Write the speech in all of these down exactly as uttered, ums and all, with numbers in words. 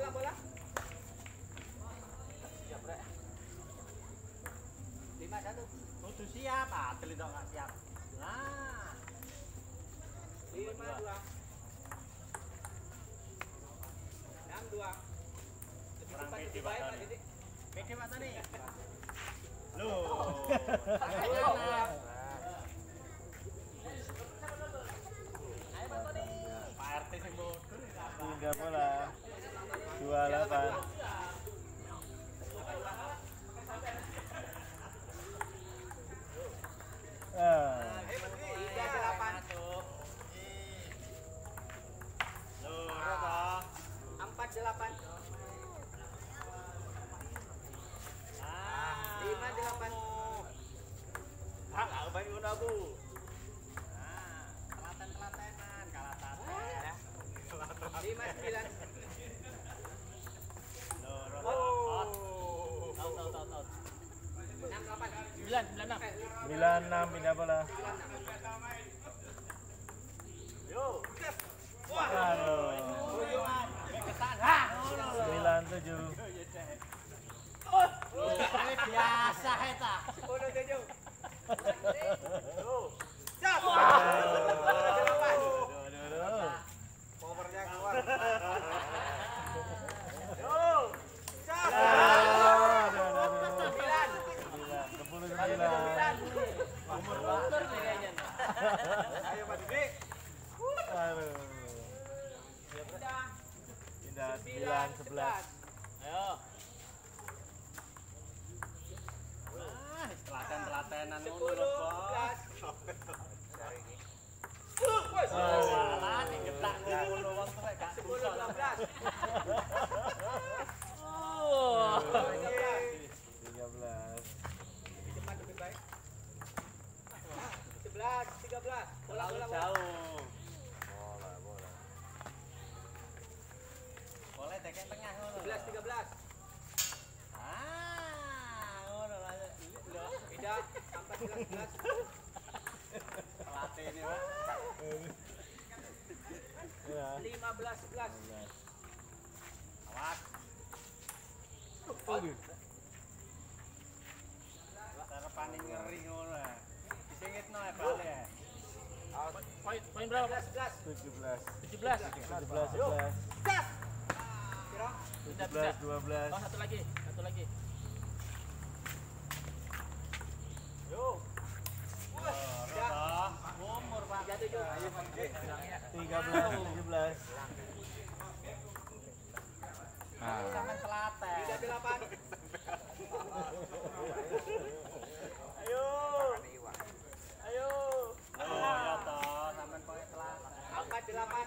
bola bola. Siap rek. Lima satu. Kudu siap, atel itu nggak siap. Nah. Lima dua. Enam dua. Lebih Kurang cepat pede lebih Pak baik Pak Tony. Didik. Pede Pak Tony. Loh. Ayo Pak. Ayo Pak Tony. Pak R T sing bodoh. Tiga bola. Dua delapan. Ah. Tiga delapan. Loh, berapa? Empat delapan. Ah. Lima delapan. Ah, nggak baik ngono aku. Nah, telaten-telatenan, kalah telaten. Lima sembilan. Loh, Rono. Oh. Out, out, out, out. Enam delapan. Sembilan, sembilan enam. Sembilan enam pindah bola. Yo. Aduh. Kesan. Hah. Sembilan tujuh. Oh, biasa eta. Sepuluh tujuh. Tuh. Siap. Aduh. Aduh. Powernya keluar. Yo. Siap. Aduh. Sembilan. Sembilan. Sepuluh sembilan. Umur motor kayaknya. Ayo Pak Didik. Aduh. Pindah. Pindah sembilan sebelas. Ayo. Ah, telaten-telatenan ngono Sepuluh lho, Bos. sebelas. Salah digetak ngono wong tuwek gak Sepuluh susah. dua belas. Oh. Tiga belas. Lebih cepat lebih baik. Sebelas tiga belas. Bola bola bola. Jauh. Boleh teken tengah ngono. Sebelas tiga belas. Ah, ngono lah. Lho, Pindah. Empat belas sebelas. pelatih ini, Pak. Ya. Lima belas sebelas. Awas. Aduh. Cara paling ngeri ngono. Disingitno ya, Pak. Poin poin berapa? Sebelas sebelas. Tujuh belas. Tujuh belas. Tujuh belas sebelas. Gas. Kira. Tujuh belas dua belas. Oh satu lagi, satu lagi. Yo. Rono, umur Pak. Tiga tujuh. Tiga belas tujuh belas. Sampai telaten. Tiga delapan. Ayo. Ayo. Oh, ya toh, sampean pokoke telaten. Empat delapan.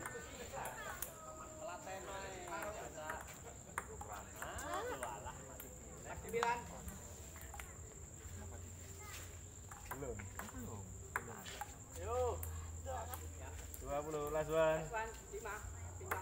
Telaten wae. Biasa. Ah, walah mati. Sembilan. Belum. Yo. Dua puluh last one. Delapan lima. Pindah.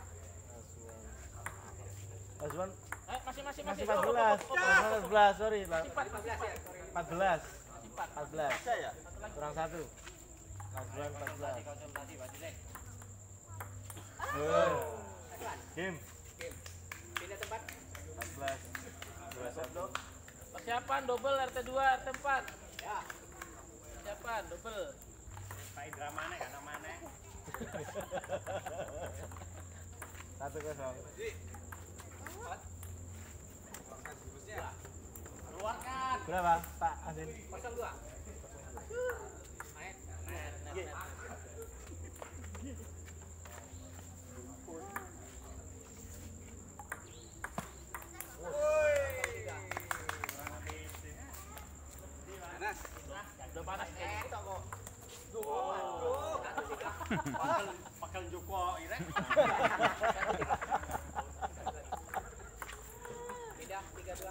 Last one. Eh masih masih Masih empat belas. empat belas, sorry. Lima belas ya. Sorry. empat belas. empat belas. Saya. Kurang satu. Last one empat belas. Konsultasi Pak Didik. Good. Delapan. Game. Game. Pindah tempat. empat belas. dua satu. Persiapan double R T dua R T empat. Ya. Persiapan double. Pak Indra mana kan mana? Satu kosong. Keluarkan. Berapa, Pak Asin? Kosong dua. Main. Panas. Udah panas Eh, kayaknya. tok kok. Duh, satu tiga. Pakal pakal Joko irek. Pindah tiga dua.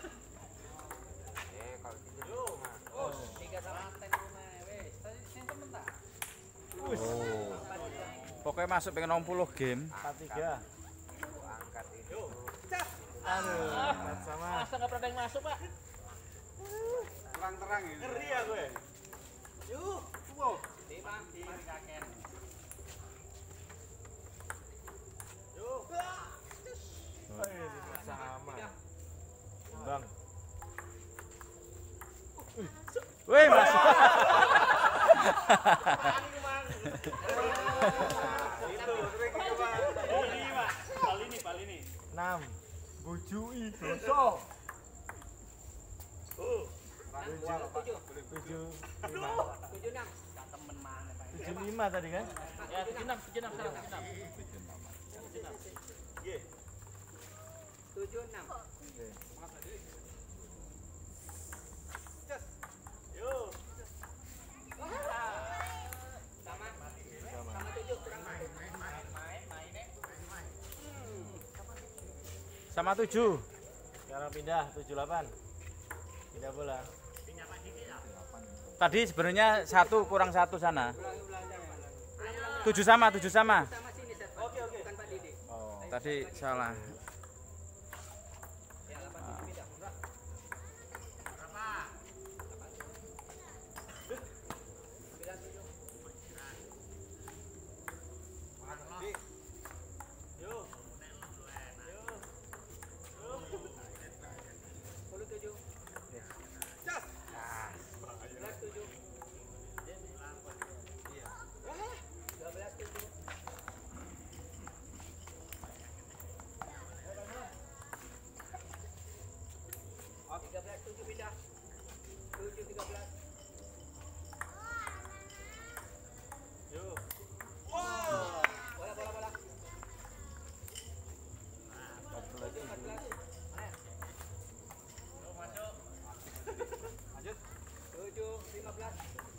Eh, kalau gitu. Oh, tiga telaten rumah wes. Tadi sing temen ta? Oh. Empat tiga. Pokoknya masuk pengen enam puluh game. empat tiga. Angkat itu. Cas. Aduh, empat sama. Masa nggak pernah ada yang masuk Pak? Terang-terang ini. Ngeri ya gue. Yuk. Wow. Lima. Empat Kaken. Yuk. enam. Bujui dosa. Tujuh. Tujuh lima. Tujuh enam. Temen mana Pak? Tujuh lima tadi kan? Ya, tujuh enam, tujuh enam, tujuh enam. Tujuh enam. Oke. Sama. Sama. Sama tujuh kurang satu. Sama tujuh. Sekarang pindah tujuh delapan. Pindah bola. Tadi sebenarnya satu kurang satu sana. Ulangi ulangi. Tujuh sama, tujuh sama. Sama sini set. Oke oke. Bukan Pak Didi. Oh. Tadi salah. Ya delapan tujuh pindah. Sembilan tujuh. Sepuluh tujuh. Sebelas tujuh. Dua belas tujuh. Tiga belas tujuh pindah. Tujuh tiga belas. Bola bola bola. Tujuh empat belas. Tujuh lima belas.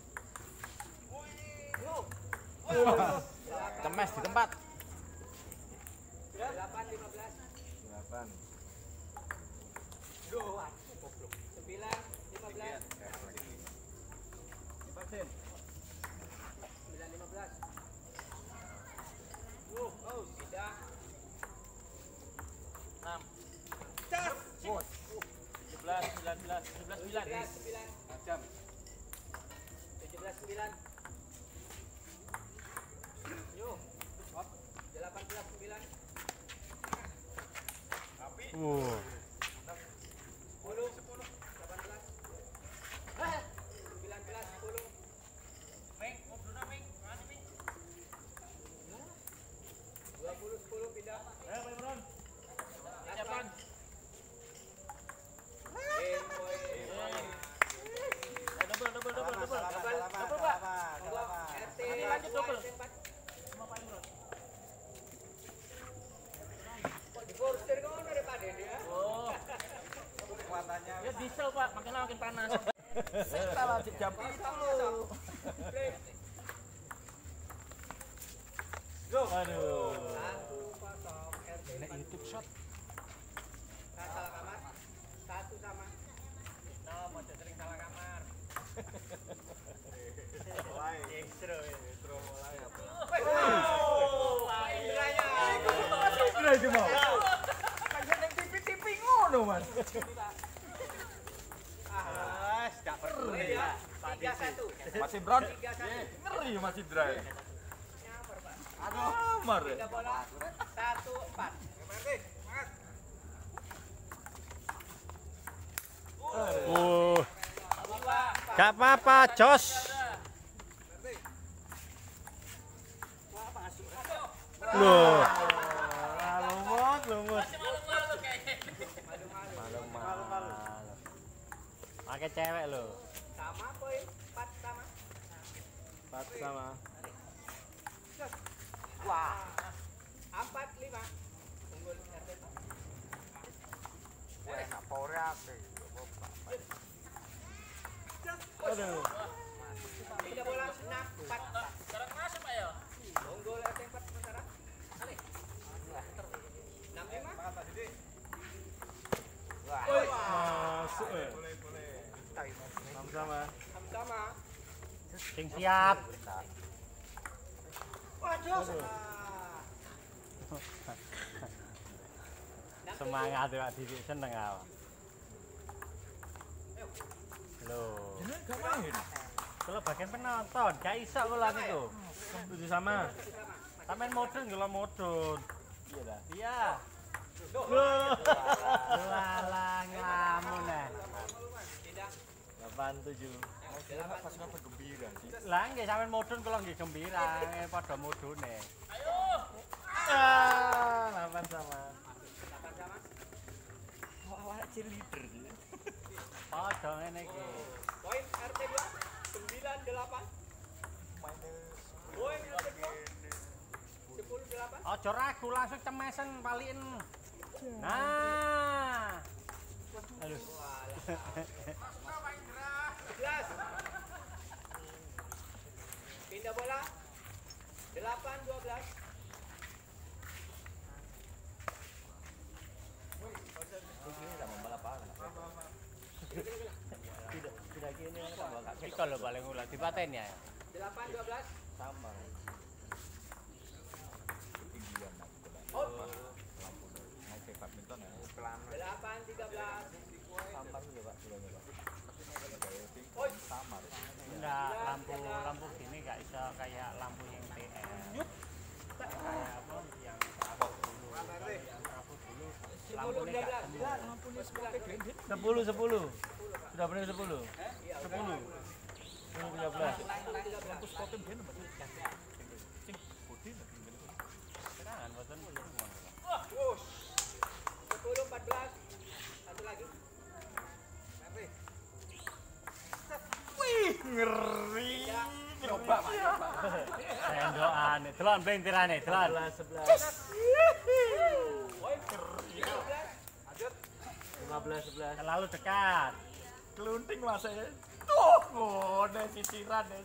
Cemes di tempat. Delapan lima belas. delapan. Sembilan lima belas. Sembilan lima belas. Oh, pindah. enam. tujuh belas, sembilan belas, tujuh belas, Tujuh sembilan. belas sembilan. Tujuh belas sembilan. Yuk. Delapan belas sembilan. Wow. Sepuluh. Delapan belas. Sembilan belas sepuluh. Dua puluh sepuluh pindah. Siapaan? Game point. Eh, double, double, double, double. Double, Pak. Monggo, R T. Ini lanjut double. R T empat. Sama Pak Imron. Kok diforsir kok daripada dia? Oh, Kekuatannya. ya diesel Pak, makin lama makin panas. Kita lanjut jam itu loh. Play. Aduh. Satu kosong R T empat. YouTube shot. Nah, salah kamar. Satu sama. No, mau sering salah kamar. Mulai. Extra, extra mulai apa? Oh, Indranya. Kira itu mau. Kayak yang T V-T V ngono, Mas. Ah, Gak perlu ya. Tiga satu. Mas Imron. Tiga satu. Ngeri Mas Indra. Nyamper, Pak. Aduh, Amar. Tiga bola. Satu empat. Oh, Dua empat. gak apa-apa, Jos. Loh, Lumut, lumut. Malu-malu kayaknya. Malu-malu. Malu-malu. pakai cewek lo. Sama poin. Empat sama. Empat sama. Wah. Empat lima. Unggul R T. Wah, enak porak. Aduh. Tiga bola. Enam empat. Sekarang masuk Pak ya. Unggul R T empat sementara. Ali. Enam lima. Masuk. eh. Sama-sama. Sama. Sing siap. Waduh. Semangat ya Didi, seneng awak. Loh, Gak main. kalau bagian penonton, gak iso ulang itu. Tujuh sama. Tamen modern kalau modern. Iya dah. Iya. Loh. Walah ngelamun eh. Tidak. Delapan tujuh. Delapan. Pasukan bergembira sih. Lah nggih sampean modern kalau nggih gembira, eh, padha modune. Ayo. Ah, delapan sama. Delapan cheerleader. Padha ngene iki. Poin R T dua sembilan delapan. Poin R T dua sepuluh delapan. Aja ragu langsung cemesen paliken. Nah. Aduh. sebelas. Pindah bola. delapan dua belas. Tidak tidak gini kan tambah gak Iki lho paling ulah dipaten ya. delapan dua belas. sama. Ketinggian aku bola. Out. Lampu mau kayak badminton ya. delapan tiga belas. Sampan juga Pak, bolanya Pak. Gaya tim Oi. samar. Enggak, lampu lampu gini gak iso kayak lampu yang T L. Kayak apa yang trafo dulu. Yang trafo dulu. Lampunya gak temu. sepuluh sepuluh. Sudah benar sepuluh. sepuluh. sepuluh tiga belas. Lampu skotem ben sing bodi nek Serangan boten belum. sepuluh empat belas. Satu lagi. Wih, ngeri. Coba Pak. Sendokan, delon blentirane, delon. sebelas Poin lima belas. lima belas sebelas. Terlalu dekat. Kelunting Mas ya. Tuh, ngene sisiran ya.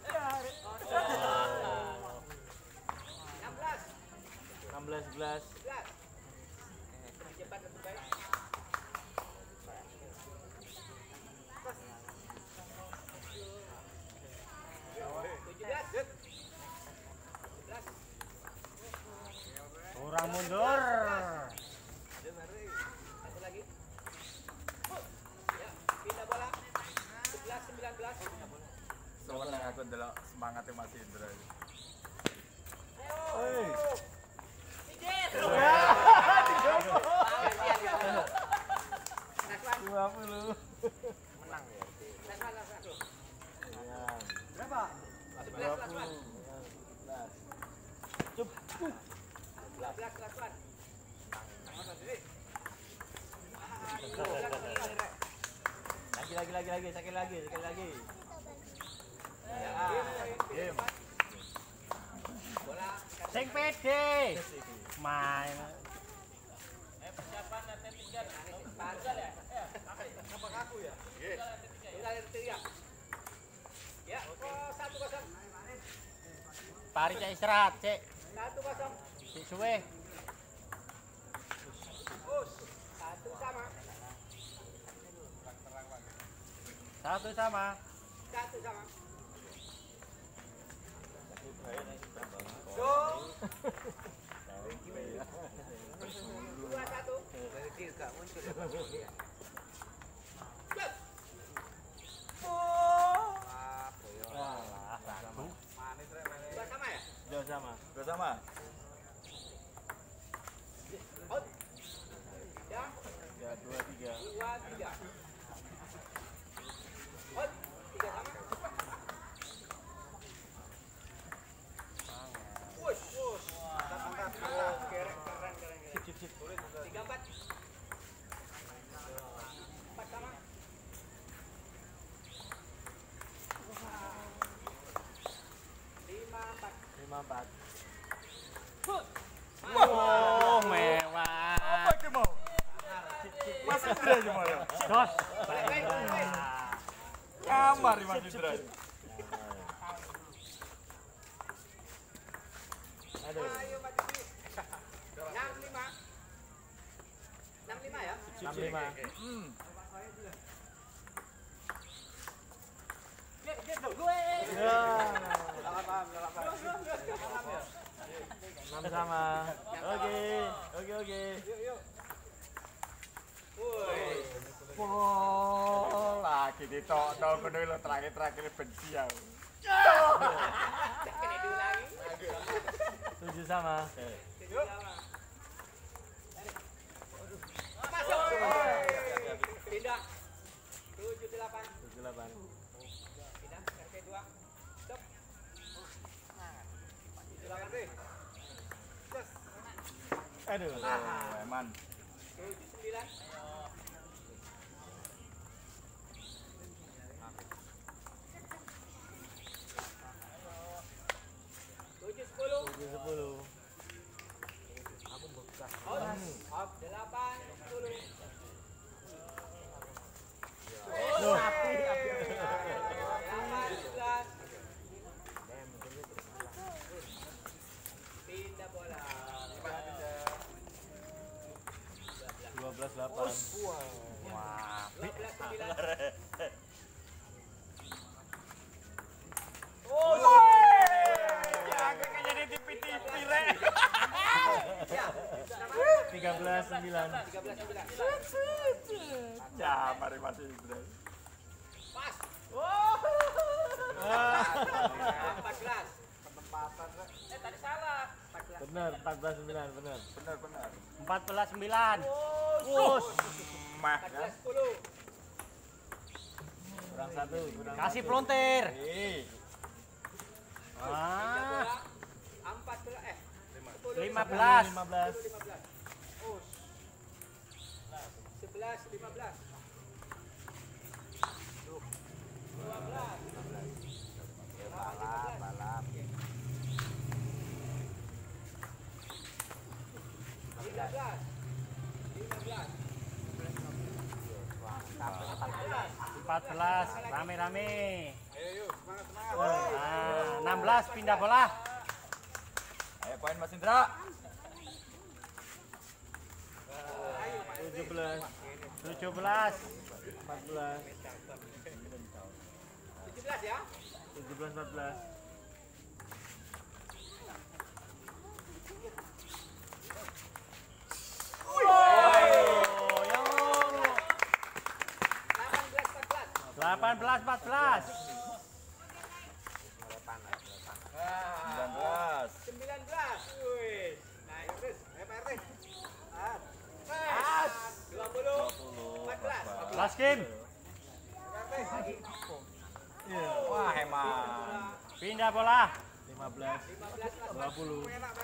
enam belas. enam belas sebelas. sebelas. Lebih cepat lebih baik. tujuh belas. sebelas. Kurang mundur. Satu lagi. Ya, pindah bola. sebelas sembilan belas. Soalnya aku ndelok semangatnya Mas Indra. Hei. Naswan, dua puluh. Naswan, Naswan. Berapa? sebelas Naswan. sebelas. Cup. sebelas Naswan. Lagi lagi lagi lagi sekali lagi sekali lagi. Ya, game. Bola. Sing pede. Main. Panjang ya? Apa aku ya? Bola dari tiga. Ya, oh, satu kosong. Pari cek istirahat, cek. Satu kosong. Cek suwe. Satu sama. Satu sama. Satu sama. Dua satu. Wah, ragu. Dua sama ya? Dua sama. Gak sama. Out. Ya, Ya dua tiga. dua tiga. Out. Tiga sama. Wush, wush. Angkat, angkat. Keren, keren, keren. Sip sip sip. Tiga empat. Empat sama. Lima empat. lima empat. Oh, mewah. Apa ki mau? Mas Indra cuma ya. Dos. Baik, baik, baik. Kamar Mas Indra. Aduh. Ayo Pak Diki. Enam lima. Enam lima ya? enam lima. Hmm. Ya. enam sama. Oke. Oke oke. Woi. Oh, lagi ditokno ngono lho terakhir-terakhir benci ya. Kena diulangi. tujuh sama. Tujuh sama. Masuk. Pindah. Tujuh delapan. tujuh delapan. Pindah. R P dua. Stop. Tujuh delapan deh. Plus. Aduh, eman. Tujuh sembilan. puluh. Out. Delapan sepuluh. Loh. Delapan sebelas. Pindah bola. dua belas delapan. Wah, Dua belas sembilan. tiga belas sembilan. Tiga belas sembilan. Ya, mari masih bro. Pas. Ah, Empat belas. Eh tadi salah. Empat belas. benar, empat belas sembilan, benar. Benar benar. empat belas sembilan. Us. Mah Empat belas sepuluh. Kurang satu, kurang Kasih satu. pelontir. eh Pindah Ah, bola. Empat belas. Eh. Sepuluh. lima belas. lima belas. Lima belas. Oh. Sebelas lima belas. Dua belas. balap balap. Tiga belas. Lima belas. empat belas. Rame-rame. Ayo yuk, semangat semangat. Nah, enam belas pindah bola. Ayo poin Mas Indra. tujuh belas, tujuh belas. empat belas, Tujuh belas ya. tujuh belas, empat belas. Oh, yang Delapan belas empat belas. delapan belas, empat belas. sembilan belas. Sembilan belas. Wih. Naik terus. Ayo Pak R T. Ah. Dua puluh. Empat belas. Last game. Wah, hemat. Pindah bola. lima belas, Lima belas. dua puluh.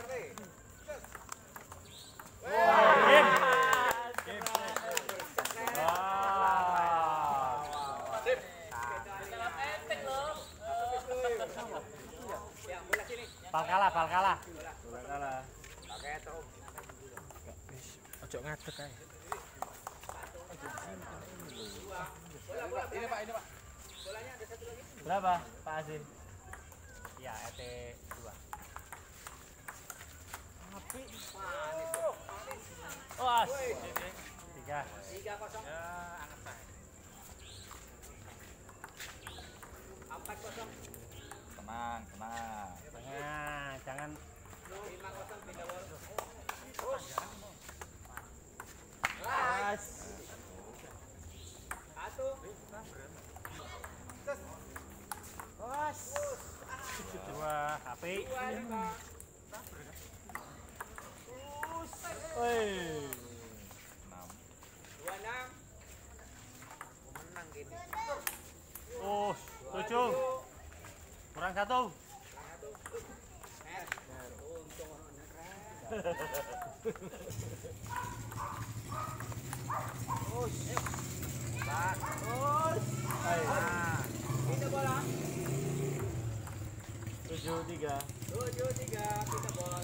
Game. Wow. Ya, bola sini. Bal kalah, bal kalah. Bola kalah. Ojo ngadeg ae. Bola, bola. Ini Pak, ini Pak. Bolanya ada satu lagi. Berapa, Pak Asin? Ya, E T dua. Was. Tiga. Tiga kosong. Empat kosong. Tenang, tenang. Nah, jangan Lima kosong pindah bola. Was. Satu. dua H P. Dua lima. Woi. enam. Dua enam. Oh, tujuh. Kurang satu. Net. Untung orang pindah bola. tujuh tiga. Tujuh tiga pindah bola.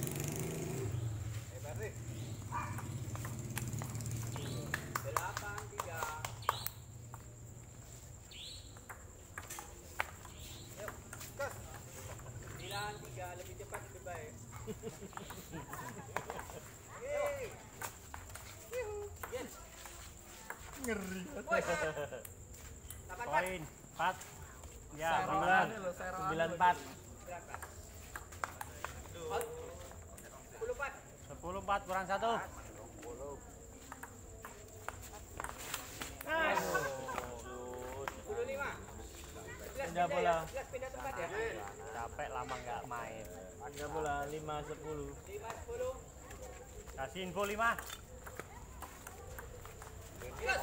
Delapan tiga. Sembilan tiga lebih cepat lebih baik. Yeay. Yuhu. Yes. Ngeri. Delapan empat. Poin empat. Ya, Sembilan, sembilan. sembilan empat. Berapa? Out. Sepuluh empat. Sepuluh empat kurang satu. Sepuluh lima. Sebelas Pindah bola. ya. Sebelas pindah tempat ya. Capek lama nggak main. Pindah bola lima sepuluh. Lima sepuluh. Kasih info lima. Yes.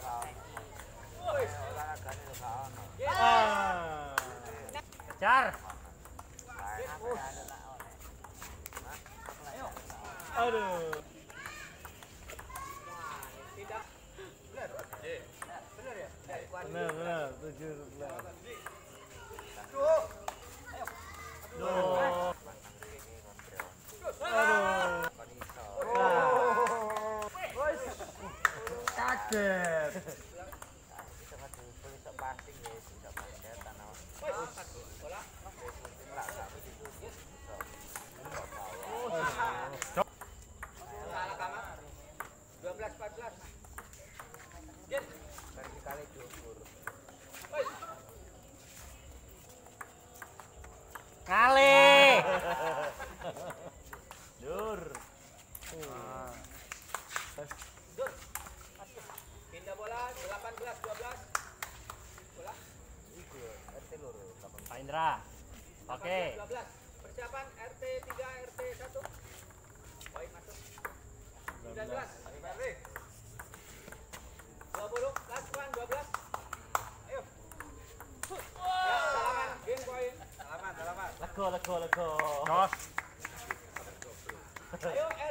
Ah. Kejar. Aduh. Tidak. Benar ya? Benar, benar. tujuh sebelas. Duh. basket. Bisa maju polisi passing ya, bisa basket tanah. Woi, bola. Enggak, kami itu bisa. Salah kamar. dua belas empat belas. Jen. Kali-kali diukur. Woi. Kali. Dur. Dur. Pindah bola delapan belas dua belas. Bola. Itu R T loro. Pak Indra. Oke. dua belas. Persiapan R T tiga R T satu. Poin masuk. sembilan belas. dua puluh. Last one dua belas. Ayo. Ya, salaman. Game poin. Salaman, salaman. Lego, lego, lego. Jos. Ayo